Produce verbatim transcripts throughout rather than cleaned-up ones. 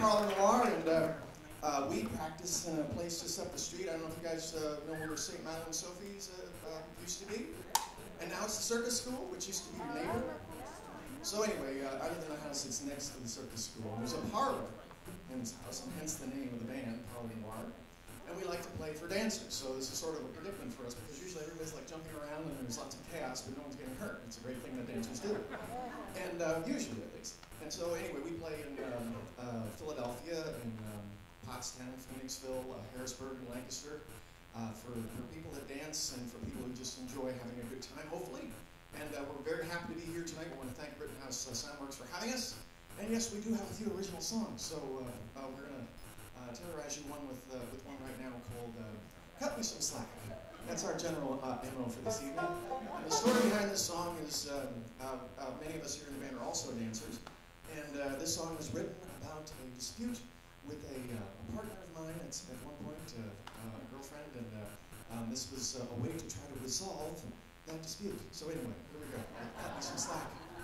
Parlour Noir, and uh, uh, we practice in a place just up the street. I don't know if you guys uh, know where Saint Madeline Sophie's uh, uh, used to be. And now it's the circus school, which used to be your neighbor. So anyway, uh, I live in a house that's next to the circus school. There's a parlor in this house, and hence the name of the band, Parlour Noir. And we like to play for dancers, so this is sort of a predicament for us, because usually everybody's like jumping around and there's lots of chaos, but no one's getting hurt. It's a great thing that dancers do. And uh, usually at least. And so anyway, we play in um, uh, Philadelphia, in um, Pottstown, Phoenixville, uh, Harrisburg, and Lancaster, uh, for, for people that dance and for people who just enjoy having a good time, hopefully. And uh, we're very happy to be here tonight. We want to thank Rittenhouse uh, Soundworks for having us. And yes, we do have a few original songs, so uh, uh, we're going to uh, terrorize you one with, uh, with one right now called uh, Cut Me Some Slack. That's our general uh, M O for this evening. And the story behind this song is um, uh, uh, many of us here in the band are also dancers. And uh, this song was written about a dispute with a, uh, a partner of mine at, at one point, uh, uh, a girlfriend, and uh, um, this was uh, a way to try to resolve that dispute. So anyway, here we go. Cut me some slack.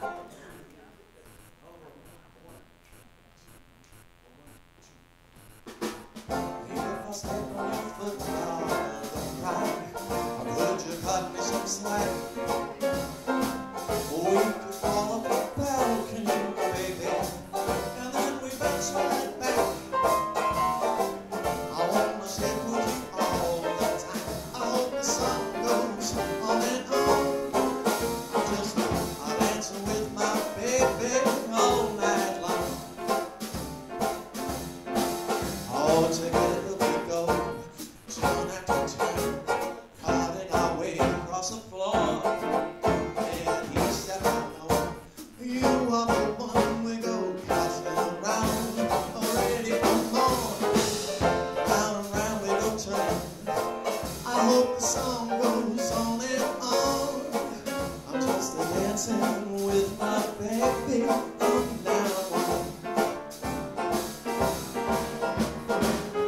If I step on your foot down the pride, or could you cut me some slack? We could fall off the balcony, baby, and then we bounce right back. I wanna stay with you all the time. I hope the sun goes on and on. I'm just I'm dancing with my baby all night long. All together we go, turn after turn, cutting our way across the floor. And he said, I know you are the one we go passing around, ready for more. Round and round we go turn. I hope the song goes on and on. I'm just a dancing with my baby from now on.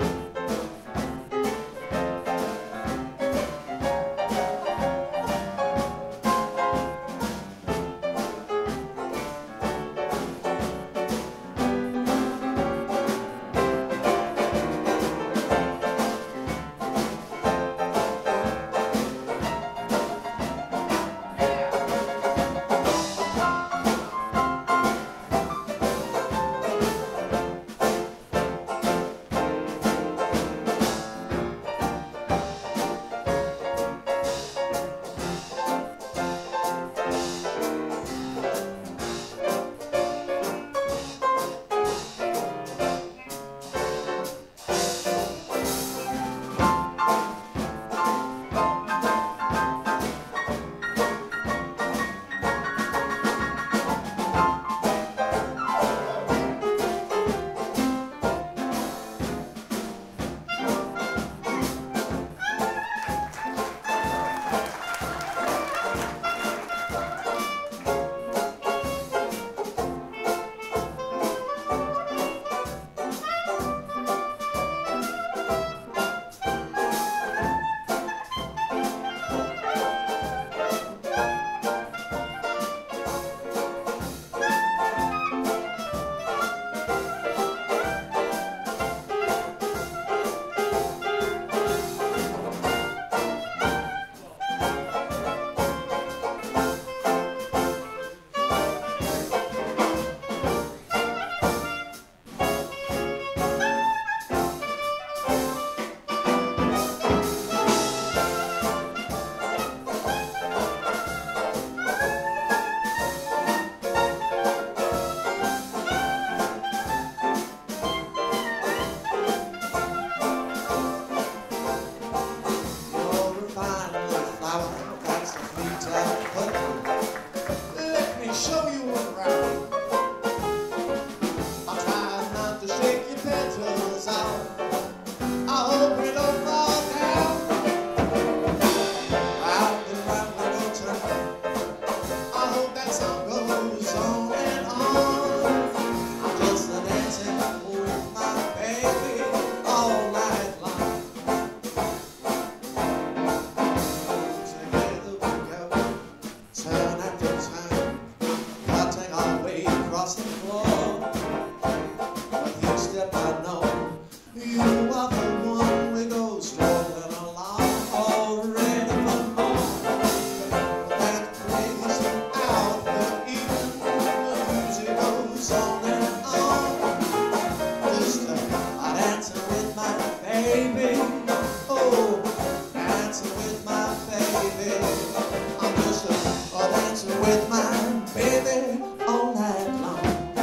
I know you are the one we go strolling along, already for more. That place out there, even the music goes on and on. Just uh, dancing with my baby, oh, dancing with my baby. I'm just uh, dancing with my baby all night long.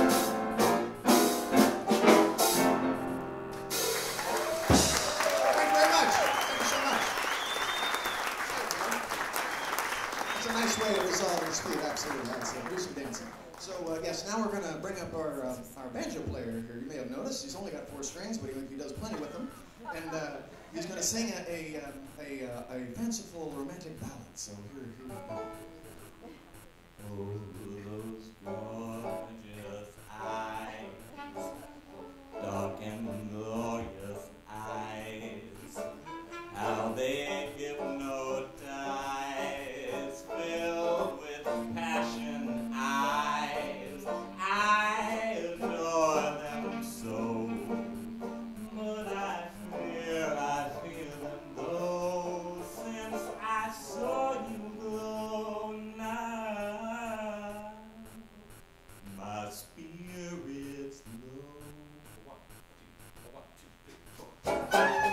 Thank you very much. Thank you so much. It's a nice way to resolve a dispute. Absolutely. That's it. Do some dancing. So, uh, yes, now we're going to bring up our, uh, our banjo player here. You may have noticed he's only got four strings, but he, he does plenty with them. And uh, he's going to sing a, a, um, a, uh, a fanciful romantic ballad. So here, here we go. Oh, those gorgeous eyes, dark and glorious eyes, how they hypnotize, filled with passion eyes, I adore them so, but I fear I feel them though, since I saw you glow now, my spirit's low. One, two, one, two, three, four.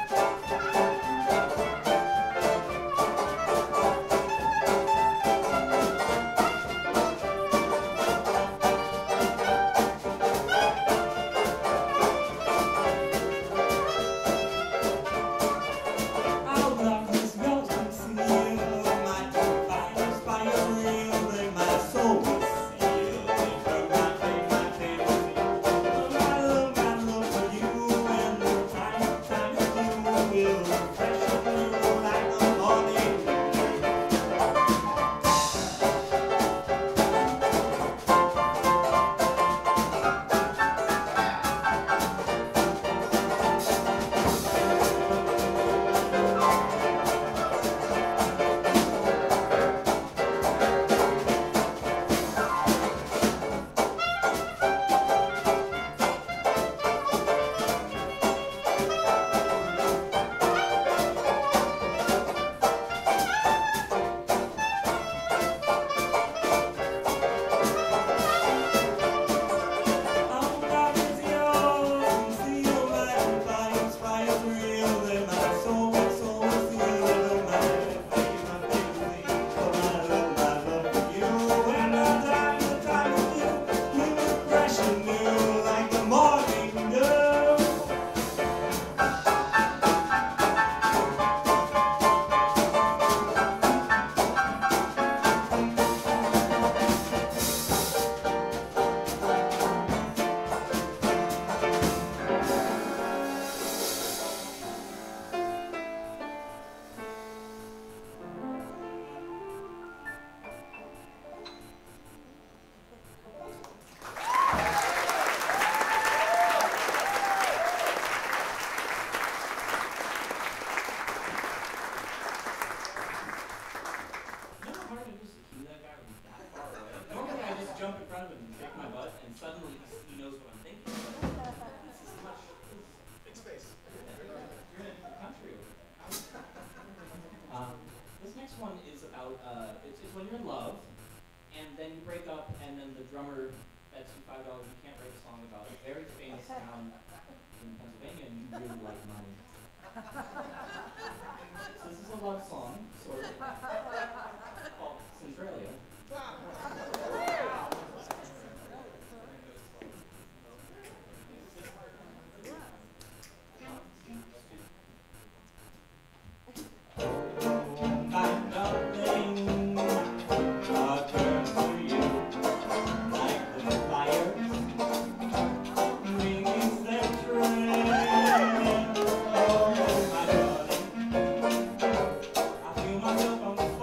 Myself on the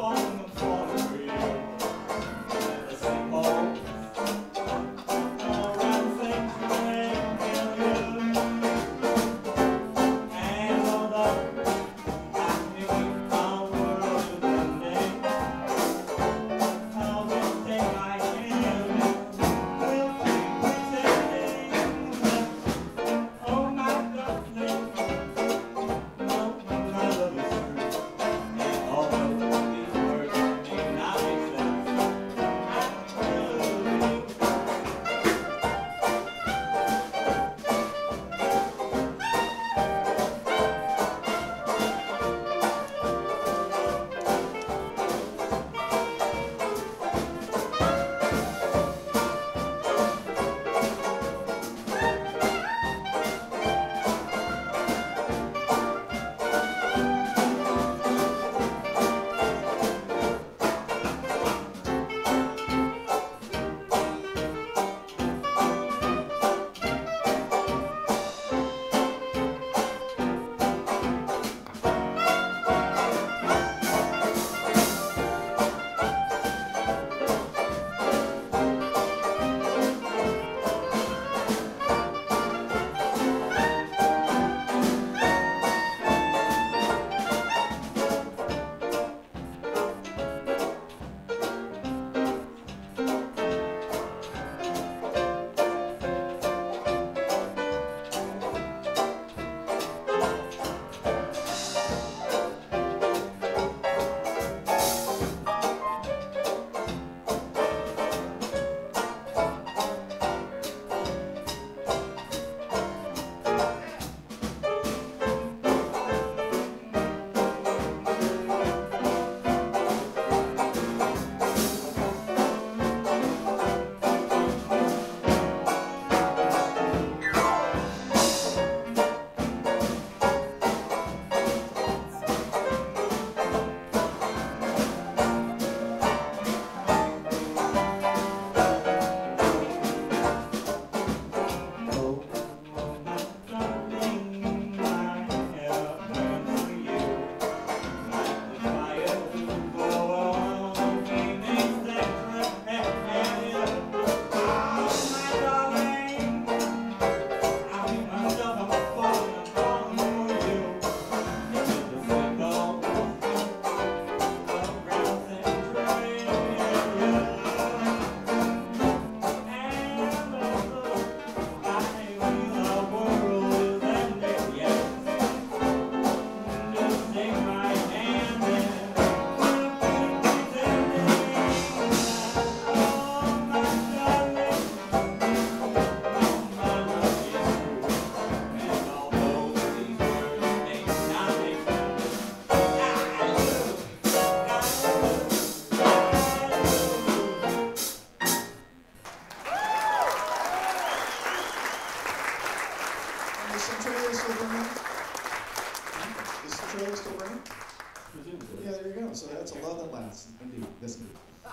the trailer still burning? Is the trailer still burning? Yeah, there you go. So that's a love that lasts. Indeed. Yes, indeed.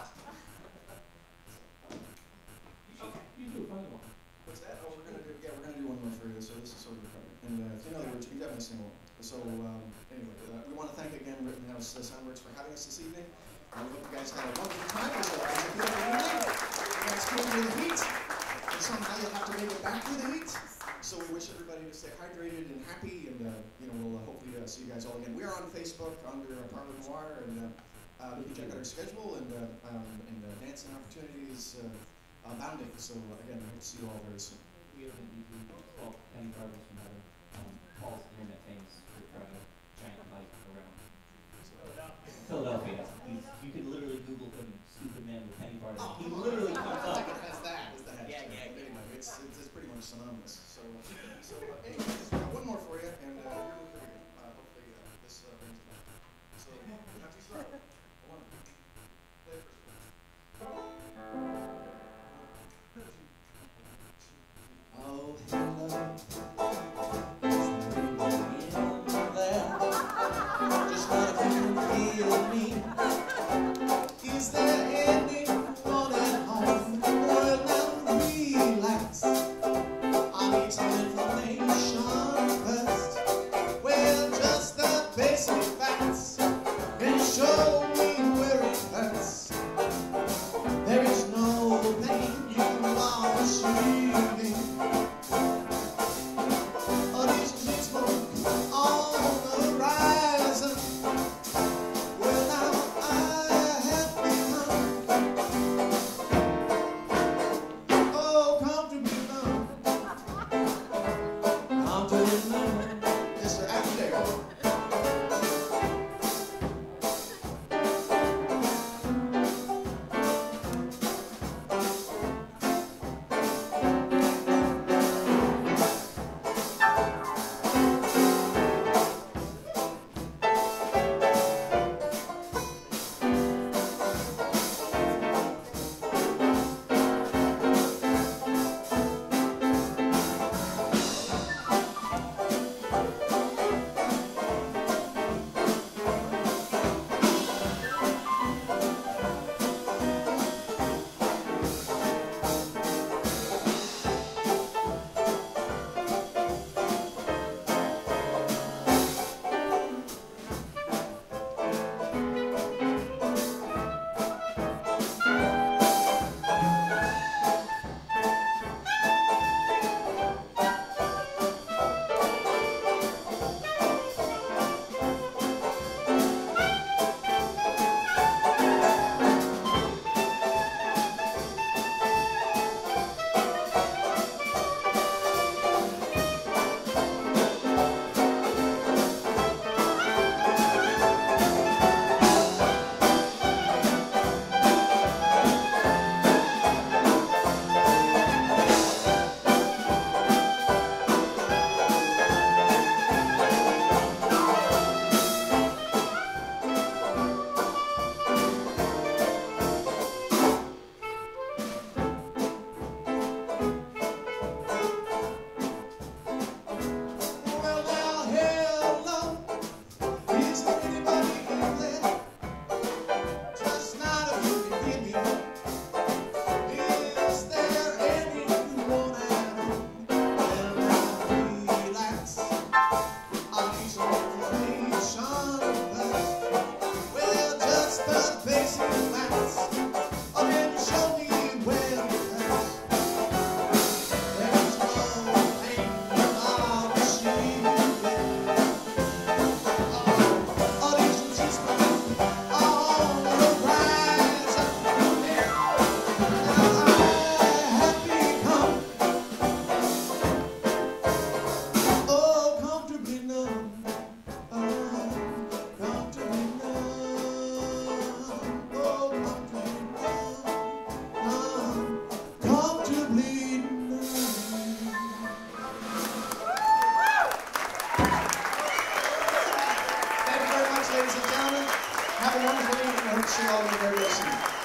You do a funny one. What's that? Oh, we're gonna do. Yeah, we're gonna do one more for you. So this is sort of a cover. And uh, in other words, you can definitely sing along. So um, anyway, uh, we want to thank again Rittenhouse uh, Soundworks for having us this evening. Uh, we hope you guys had a wonderful time. It was a, it was a beautiful evening. You guys came through the heat, and somehow you'll have to make it back through the heat. So we wish everybody to stay hydrated and happy, and uh, you know we'll uh, hopefully uh, see you guys all again. We are on Facebook under uh, Parlour Noir, and uh, uh, you can check out our schedule and uh, um, and uh, dancing opportunities uh, abounding. So uh, again, I hope to see you all very soon. We have been using well, Penny Carver's from heaven. Um, Paul's internet famous for trying to giant mic around Philadelphia. He's, you could literally Google him, stupid man with Penny Carver. Oh, he literally comes I up. think it has that. Is the hashtag. Yeah, yeah, yeah. Anyway, it's, it's, it's pretty much synonymous. So, uh, so uh, anyway, just got one more for you, and uh, you're really pretty good. Uh, hopefully uh, this uh, brings it back. So, happy start. One. Play it first. Oh, hello. Just what if you can feel me? Is there anyone at home? Well, now relax. I need some information first. Well, just the basic facts can show me where it hurts. There is no pain you are receiving. Oh, this is smoke on the horizon. Well, now I have become oh, come to be known. Come to be known. Yes, sir, out there. Have a wonderful evening. I hope to see you all very, very soon.